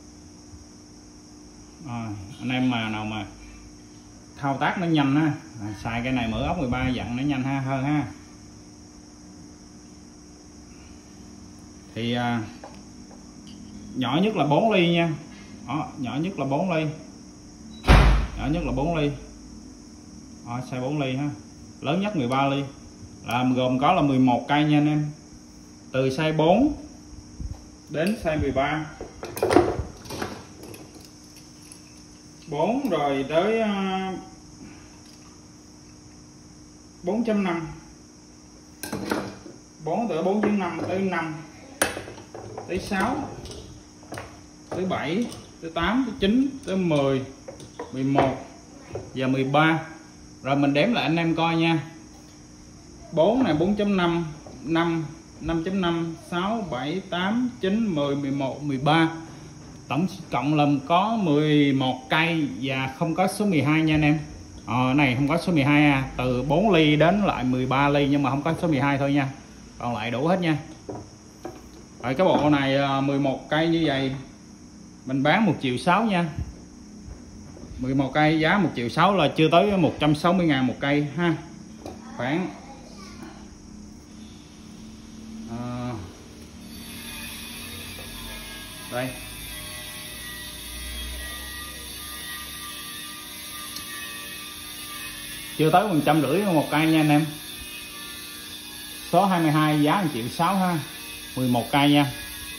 Speaker 1: À, anh em mà nào mà thao tác nó nhanh ha, à, xài cái này mở ốc mười ba dặn nó nhanh ha hơn ha. Thì à, nhỏ nhất là bốn ly nha. Đó, nhỏ nhất là bốn ly. Nhỏ nhất là bốn ly. Đó, size bốn ly ha. Lớn nhất mười ba ly. Là gồm có là mười một cây nha anh em. Từ size bốn đến size mười ba. bốn rồi tới uh, bốn chấm năm. bốn từ bốn chấm năm tới năm tới sáu tới bảy tới tám tới chín tới mười, mười một và mười ba. Rồi mình đếm lại anh em coi nha. bốn này bốn chấm năm, năm, năm chấm năm, sáu, bảy, tám, chín, mười, mười một, mười ba. Tổng cộng là có mười một cây và không có số mười hai nha anh em. Ờ, này không có số mười hai à, từ bốn ly đến lại mười ba ly nhưng mà không có số mười hai thôi nha, còn lại đủ hết nha. Rồi cái bộ này mười một cây như vậy mình bán một triệu sáu nha, mười một cây giá một triệu sáu là chưa tới một trăm sáu mươi ngàn một cây ha, khoảng à, đây chưa tới một trăm rưỡi một cây nha anh em. Số hai mươi hai giá một triệu sáu ha, mười một cây nha,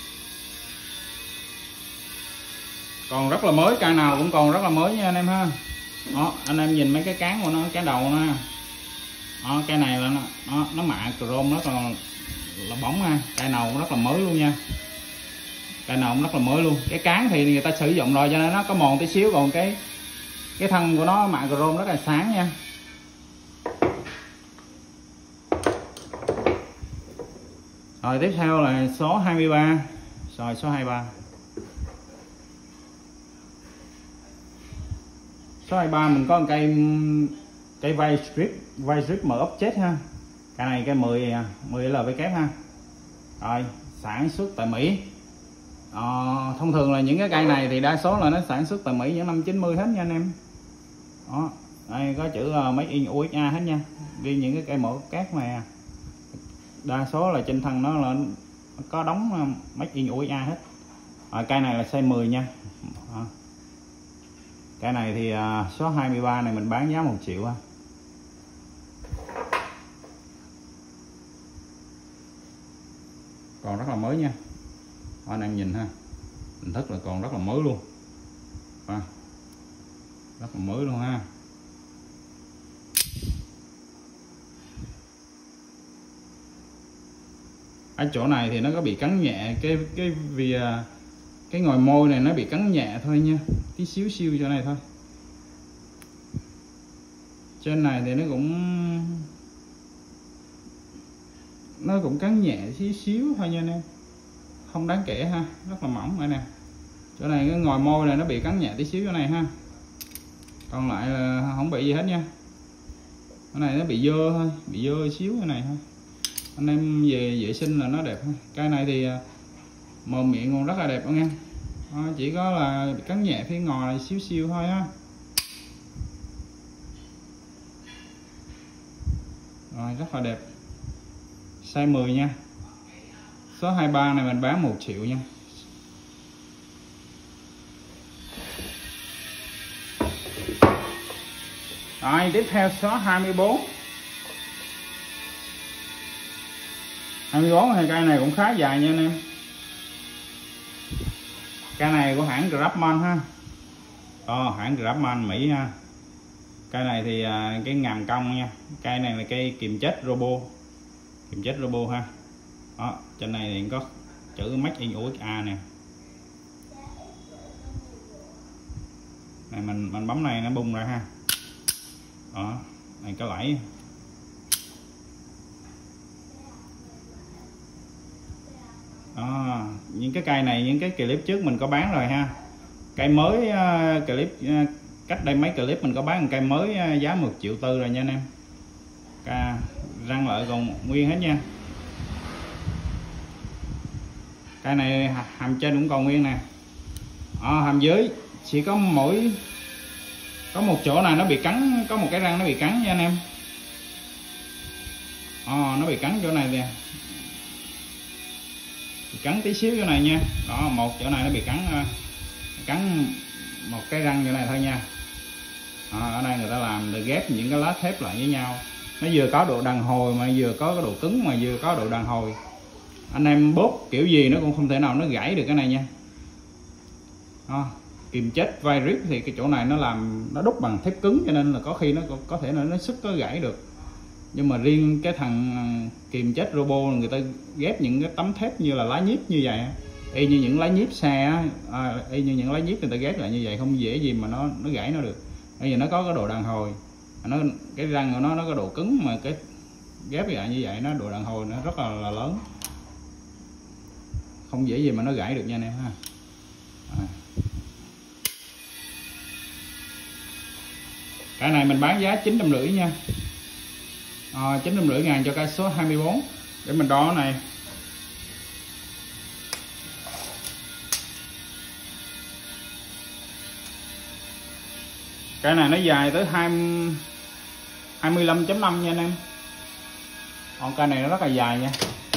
Speaker 1: còn rất là mới, cây nào cũng còn rất là mới nha anh em ha. Đó, anh em nhìn mấy cái cán của nó, cái đầu nó, đó, cây này là nó nó, nó mạ chrome, nó còn là bóng ha, cây nào cũng rất là mới luôn nha, cây nào cũng rất là mới luôn. Cái cán thì người ta sử dụng rồi cho nên nó có mòn tí xíu, còn cái cái thân của nó mạ chrome rất là sáng nha. Rồi tiếp theo là số hai mươi ba, rồi số hai mươi ba. Số hai mươi ba mình có một cây cây vai strip, vai strip mở ốc chết ha. Cái này cái mười mười L V kép ha. Rồi, sản xuất tại Mỹ. Ờ, thông thường là những cái cây này thì đa số là nó sản xuất tại Mỹ những năm chín mươi hết nha anh em. Đó, đây có chữ Made in u ét a hết nha. Đi những cái cây mở ốc cát này đa số là trên thân nó là có đóng Made in u ét a hết. Rồi, cây này là size mười nha. Đó. Cái này thì số hai mươi ba này mình bán giá một triệu ha. Còn rất là mới nha. Anh em nhìn ha, hình thức là còn rất là mới luôn. À, rất là mới luôn ha. Ở chỗ này thì nó có bị cắn nhẹ cái cái vì cái ngòi môi này nó bị cắn nhẹ thôi nha, tí xíu xíu chỗ này thôi. Trên này thì nó cũng nó cũng cắn nhẹ xíu xíu thôi nha anh em, không đáng kể ha, rất là mỏng đây nè. Chỗ này cái ngòi môi này nó bị cắn nhẹ tí xíu chỗ này ha, còn lại là không bị gì hết nha. Cái này nó bị dơ thôi, bị dơ xíu cái này thôi, anh em về vệ sinh là nó đẹp ha. Cái này thì mờ miệng còn rất là đẹp nha. Đó, chỉ có là bị cắn nhẹ phía ngoài xíu xíu thôi ha. Rồi, rất là đẹp, size mười nha. Số hai mươi ba này mình bán một triệu nha. Rồi tiếp theo số hai mươi bốn. hai mươi bốn thì cây này cũng khá dài nha anh em. Cây này của hãng Grabman ha. Ờ, hãng Grabman Mỹ ha. Cây này thì cái ngàm cong nha. Cây này là cây kiềm chết robot. Kiềm chết robot ha. Đó, trên này thì có chữ Made in u ét a nè. Này mình mình bấm này nó bung ra ha. Đó, này cái lẫy. Đó, những cái cây này những cái clip trước mình có bán rồi ha. Cây mới uh, clip uh, cách đây mấy clip mình có bán một cây mới uh, giá một triệu tư rồi nha anh em. Ca răng lợi còn nguyên hết nha. Cây này hàm trên cũng còn nguyên nè. À, hàm dưới chỉ có mỗi có một chỗ này nó bị cắn, có một cái răng nó bị cắn nha anh em. À, nó bị cắn chỗ này nè, bị cắn tí xíu chỗ này nha. Đó, một chỗ này nó bị cắn cắn một cái răng chỗ này thôi nha. À, ở đây người ta làm để ghép những cái lá thép lại với nhau, nó vừa có độ đàn hồi mà vừa có cái độ cứng mà vừa có độ đàn hồi. Anh em bóp kiểu gì nó cũng không thể nào nó gãy được cái này nha. À, kìm chết vai rip thì cái chỗ này nó làm nó đúc bằng thép cứng cho nên là có khi nó có thể là nó sức có gãy được. Nhưng mà riêng cái thằng kìm chết robot người ta ghép những cái tấm thép như là lá nhíp như vậy, y như những lá nhíp xe à, y như những lá nhíp người ta ghép lại như vậy, không dễ gì mà nó nó gãy nó được. Bây giờ nó có cái độ đàn hồi, nó cái răng của nó nó có độ cứng mà cái ghép lại như vậy nó độ đàn hồi nó rất là, là lớn, không dễ gì mà nó gãy được nha anh em ha. À. Cái này mình bán giá chín trăm rưỡi nha. À, chín trăm rưỡi ngàn cho cây số hai mươi bốn. Để mình đo cái này. Cái này nó dài tới hai mươi lăm chấm năm nha anh em. Còn cây này nó rất là dài nha.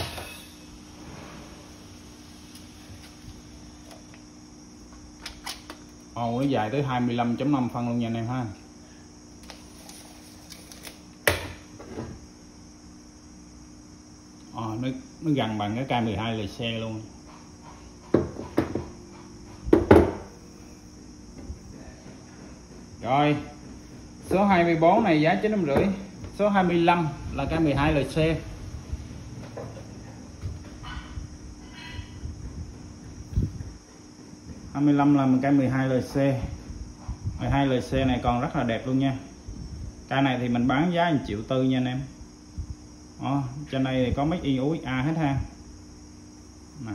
Speaker 1: Ồ, nó dài tới hai mươi lăm chấm năm phân luôn nha anh em ha. Ồ, nó, nó gần bằng cái K mười hai lề xe luôn. Rồi, số hai mươi bốn này giá chín trăm rưỡi. Số hai mươi lăm là K mười hai lề xe. hai mươi lăm là một cây mười hai lờ xê. mười hai lờ xê này còn rất là đẹp luôn nha. Cây này thì mình bán giá một triệu tư nha anh em. Đó, trên đây thì có mấy in u ích a hết ha. Nè.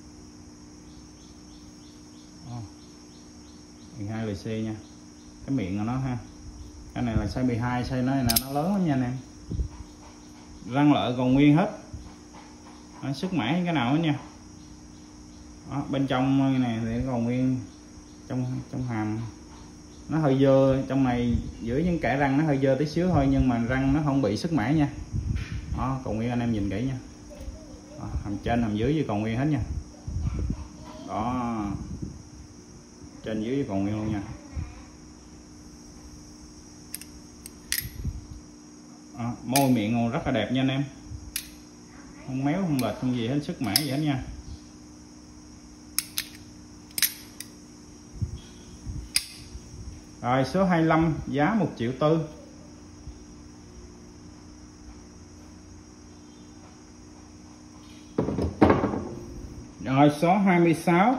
Speaker 1: Đó. mười hai lờ xê nha. Cái miệng của nó ha. Cái này là size mười hai, size nó này là nó lớn lắm nha anh em. Răng lợi còn nguyên hết. Đó, sức mẻ cái nào hết nha. Đó, bên trong này thì còn nguyên trong trong hàm nó hơi dơ, trong này giữa những kẽ răng nó hơi dơ tí xíu thôi, nhưng mà răng nó không bị sứt mẻ nha. Đó, còn nguyên anh em nhìn kỹ nha. Đó, hàm trên hàm dưới với còn nguyên hết nha. Đó, trên dưới với còn nguyên luôn nha. Đó, môi miệng còn rất là đẹp nha anh em, không méo không lệch không gì hết, sứt mẻ gì hết nha. Rồi số hai mươi lăm giá một triệu tư. Rồi số hai mươi sáu.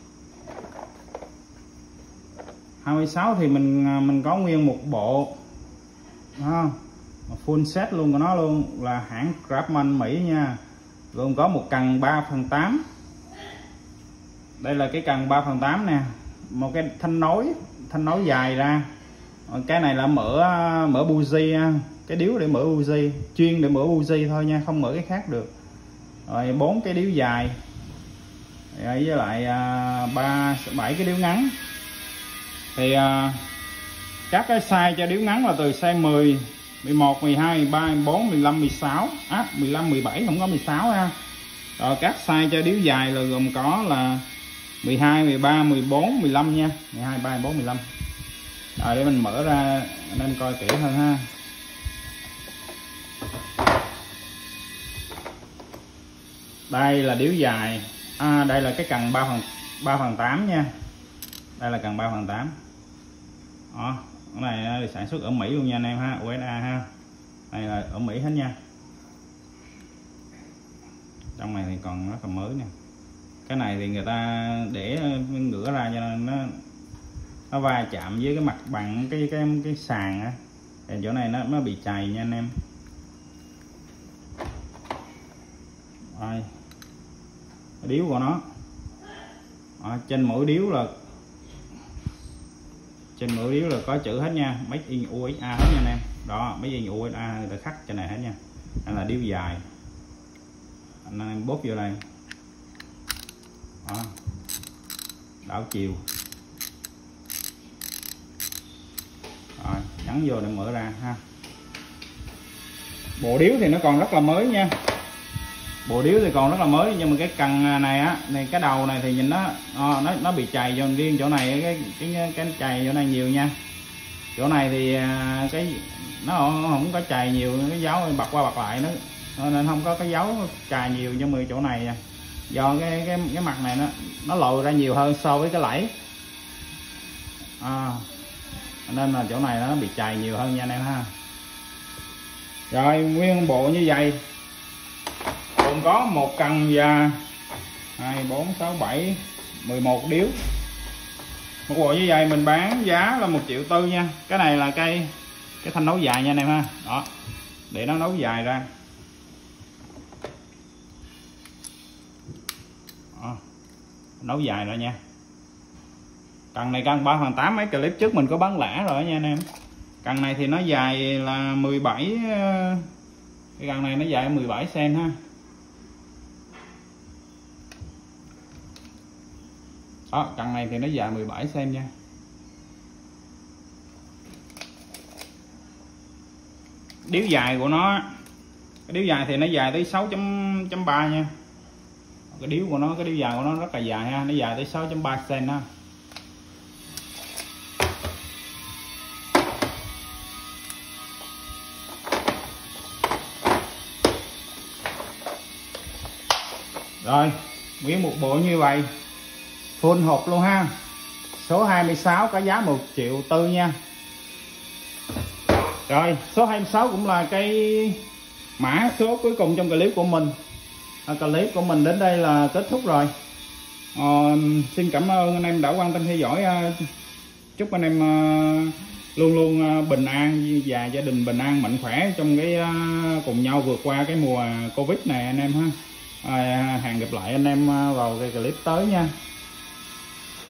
Speaker 1: hai mươi sáu thì mình mình có nguyên một bộ. Đó, full set luôn của nó luôn, là hãng Craftsman Mỹ nha. Gồm có một cần ba phần tám. Đây là cái cần ba phần tám nè, một cái thanh nối thanh nối dài ra. Cái này là mở mở buji, cái điếu để mở buji, chuyên để mở buji thôi nha, không mở cái khác được. Rồi bốn cái điếu dài với lại ba bảy cái điếu ngắn. Thì các cái size cho điếu ngắn là từ size mười, mười một, mười hai, mười ba, mười bốn, mười lăm, mười sáu, à, mười lăm, mười bảy, không có mười sáu ha. Rồi các size cho điếu dài là gồm có là mười hai, mười ba, mười bốn, mười lăm nha. mười hai, mười ba, mười bốn, mười lăm. Rồi để mình mở ra nên coi kỹ hơn ha. Đây là điếu dài. À, đây là cái cần ba phần ba phần tám nha. Đây là cần ba phần tám. Đó, cái này sản xuất ở Mỹ luôn nha anh em ha, u ét a ha. Đây là ở Mỹ hết nha. Trong này thì còn rất là mới nè. Cái này thì người ta để ngửa ra cho nên nó nó va chạm với cái mặt bằng cái cái cái sàn á, thì chỗ này nó nó bị chày nha anh em. Rồi, cái điếu của nó. Đó, trên mỗi điếu là trên mỗi điếu là có chữ hết nha, Made in u ét a hết nha anh em. Đó, Made in u ét a người ta khắc trên này hết nha. Đây là điếu dài, anh em bóp vô đây. Đó, đảo chiều. Rồi, nhấn vô để mở ra ha. Bộ điếu thì nó còn rất là mới nha. Bộ điếu thì còn rất là mới, nhưng mà cái cần này á, này cái đầu này thì nhìn nó à, nó nó bị chày, cho riêng chỗ này cái cái cái chày chỗ này nhiều nha. Chỗ này thì cái nó không có chày nhiều, cái dấu bật qua bật lại nó nên không có cái dấu chày nhiều, nhưng mà chỗ này do cái cái cái mặt này nó nó lồi ra nhiều hơn so với cái lẫy. À, nên là chỗ này nó bị chày nhiều hơn nha anh em ha. Rồi nguyên bộ như vậy gồm có một cần và hai, bốn, sáu, bảy, mười một điếu. Một bộ như vậy mình bán giá là một triệu tư nha. Cái này là cây cái thanh nấu dài nha anh em ha. Đó, để nó nấu dài ra. Đó, nấu dài rồi nha. Cần này cân ba phần tám, mấy clip trước mình có bán lẻ rồi nha anh em. Cần này thì nó dài là mười bảy, cái cần này nó dài mười bảy xen ha. Đó, cần này thì nó dài mười bảy xen nha. Điếu dài của nó, cái điếu dài thì nó dài tới sáu chấm ba nha. Cái điếu của nó, cái điếu dài của nó rất là dài ha, nó dài tới sáu chấm ba xen ha. Rồi, nguyên một bộ như vậy full hộp luôn ha. Số hai mươi sáu có giá một triệu tư nha. Rồi, số hai mươi sáu cũng là cái mã số cuối cùng trong clip của mình. À, clip của mình đến đây là kết thúc rồi. À, xin cảm ơn anh em đã quan tâm theo dõi. Chúc anh em luôn luôn bình an và gia đình bình an mạnh khỏe trong cái cùng nhau vượt qua cái mùa Covid này anh em ha. À, hẹn gặp lại anh em vào cái clip tới nha.